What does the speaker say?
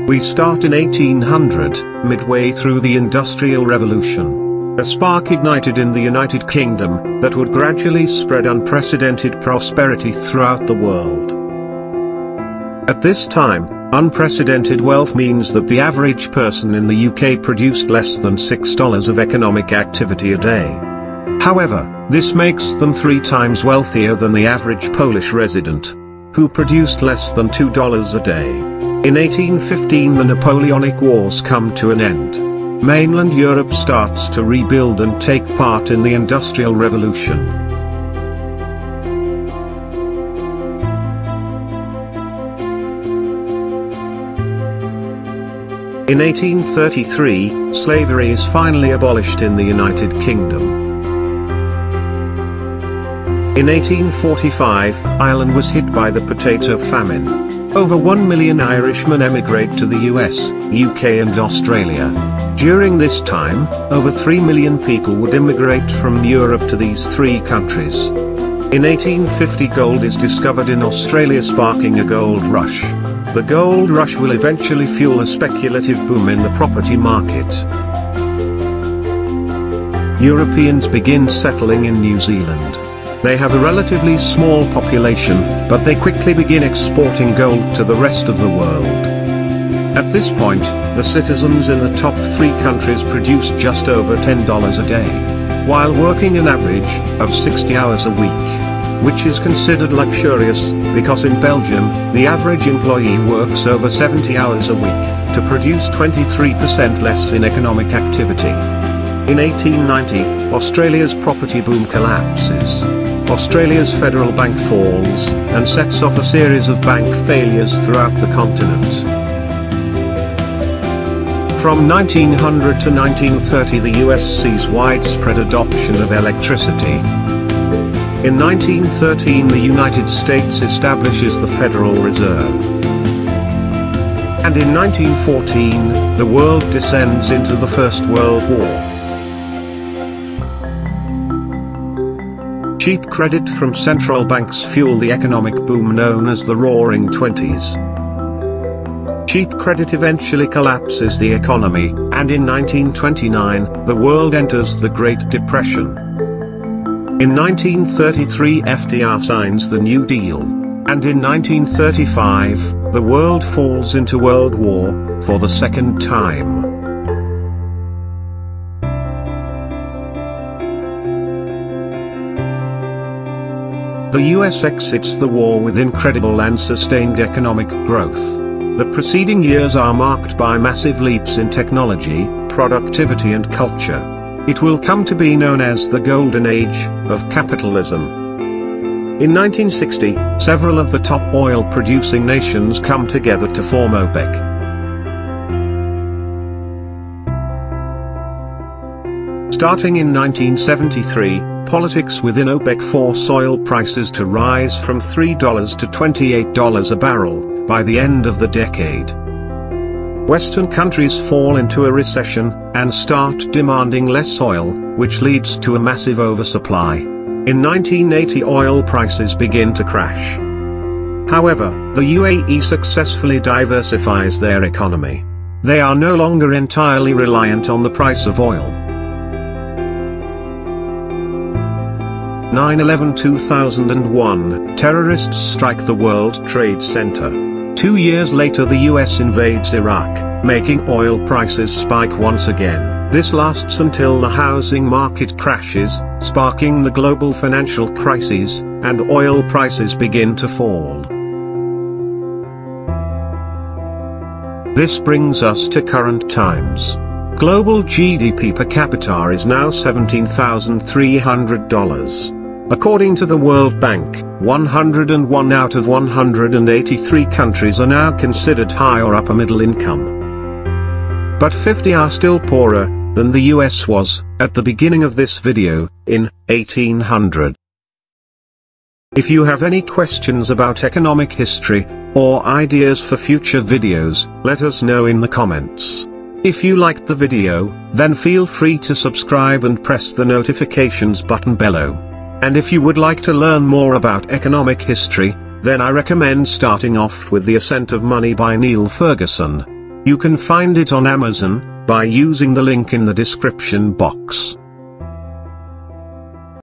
We start in 1800, midway through the Industrial Revolution. A spark ignited in the United Kingdom that would gradually spread unprecedented prosperity throughout the world. At this time, unprecedented wealth means that the average person in the UK produced less than $6 of economic activity a day. However, this makes them 3 times wealthier than the average Polish resident, who produced less than $2 a day. In 1815 the Napoleonic Wars come to an end. Mainland Europe starts to rebuild and take part in the Industrial Revolution. In 1833, slavery is finally abolished in the United Kingdom. In 1845, Ireland was hit by the potato famine. Over 1 million Irishmen emigrate to the US, UK and Australia. During this time, over 3 million people would immigrate from Europe to these 3 countries. In 1850 gold is discovered in Australia, sparking a gold rush. The gold rush will eventually fuel a speculative boom in the property market. Europeans begin settling in New Zealand. They have a relatively small population, but they quickly begin exporting gold to the rest of the world. At this point, the citizens in the top 3 countries produce just over $10 a day, while working an average of 60 hours a week, which is considered luxurious, because in Belgium, the average employee works over 70 hours a week, to produce 23% less in economic activity. In 1890, Australia's property boom collapses. Australia's federal bank falls, and sets off a series of bank failures throughout the continent. From 1900 to 1930 the US sees widespread adoption of electricity. In 1913 the United States establishes the Federal Reserve. And in 1914, the world descends into the First World War. Cheap credit from central banks fuel the economic boom known as the Roaring Twenties. Cheap credit eventually collapses the economy, and in 1929, the world enters the Great Depression. In 1933 FDR signs the New Deal, and in 1935, the world falls into World War, for the second time. The US exits the war with incredible and sustained economic growth. The preceding years are marked by massive leaps in technology, productivity and culture. It will come to be known as the Golden Age of capitalism. In 1960, several of the top oil-producing nations come together to form Opec. Starting in 1973, politics within OPEC force oil prices to rise from $3 to $28 a barrel, by the end of the decade. Western countries fall into a recession, and start demanding less oil, which leads to a massive oversupply. In 1980 oil prices begin to crash. However, the UAE successfully diversifies their economy. They are no longer entirely reliant on the price of oil. 9/11/2001, terrorists strike the World Trade Center. 2 years later the US invades Iraq, making oil prices spike once again. This lasts until the housing market crashes, sparking the global financial crises, and oil prices begin to fall. This brings us to current times. Global GDP per capita is now $17,300. According to the World Bank, 101 out of 183 countries are now considered high or upper middle income. But 50 are still poorer than the US was, at the beginning of this video, in 1800. If you have any questions about economic history, or ideas for future videos, let us know in the comments. If you liked the video, then feel free to subscribe and press the notifications button below. And if you would like to learn more about economic history, then I recommend starting off with The Ascent of Money by Ferguson. You can find it on Amazon by using the link in the description box.